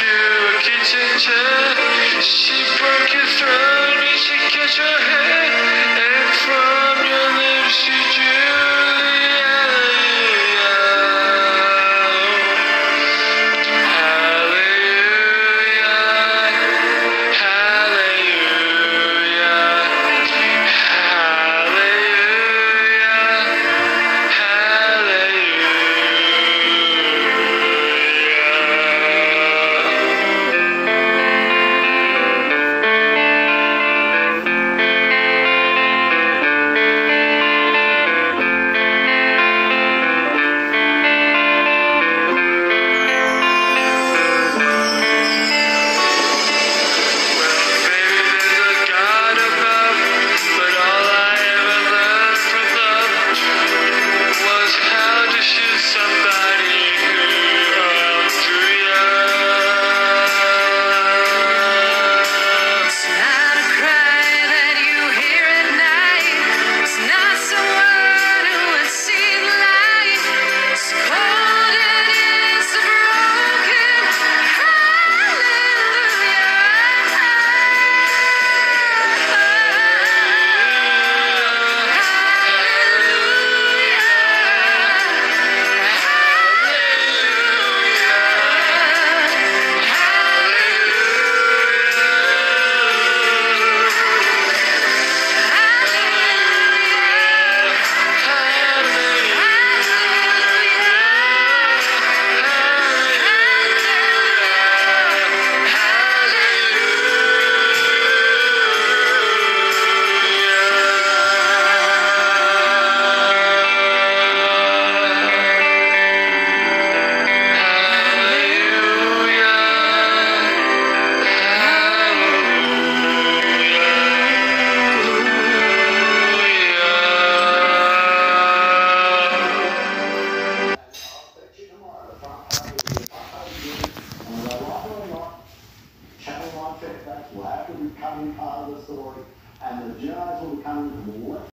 to a kitchen chair. She broke your throat and she cut your hair, and from your lips she drew the hallelujah. Hallelujah, hallelujah, Channel 1 check that will have to be coming part of the story, and the Jedi's will be coming from the left.